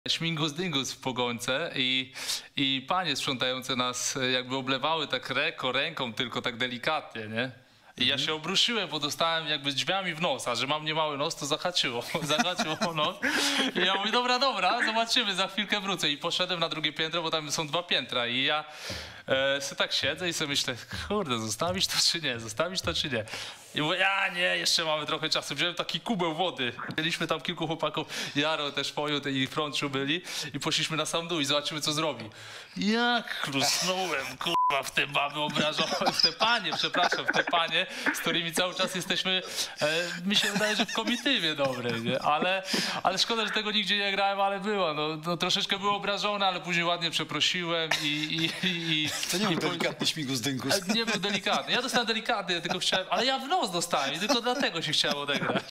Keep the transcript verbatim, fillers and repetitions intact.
Śmigus dyngus w pogońce i, i panie sprzątające nas jakby oblewały tak reko ręką, tylko tak delikatnie, nie? I ja się obruszyłem, bo dostałem jakby drzwiami w nos, a że mam niemały nos, to zahaczyło, zahaczyło nos. I ja mówię, dobra, dobra, zobaczymy, za chwilkę wrócę. I poszedłem na drugie piętro, bo tam są dwa piętra i ja e, sobie tak siedzę i sobie myślę, kurde, zostawić to czy nie, zostawić to czy nie. I mówię, a nie, jeszcze mamy trochę czasu. Wziąłem taki kubeł wody. Mieliśmy tam kilku chłopaków, Jaro też pojął, i Frączu byli i poszliśmy na sam dół i zobaczymy, co zrobi. Jak chlusnąłem, kurwa, w te baby obrażone, w te panie, przepraszam, w te panie, z którymi cały czas jesteśmy, e, mi się wydaje, że w komitywie dobrej, nie? Ale, ale szkoda, że tego nigdzie nie grałem, ale była. No, no, troszeczkę było obrażone, ale później ładnie przeprosiłem i... i, i, i to nie był delikatny śmigus dyngus. Nie był delikatny. Ja dostałem delikatny, tylko chciałem, ale ja w nos dostałem i tylko dlatego się chciałem odegrać.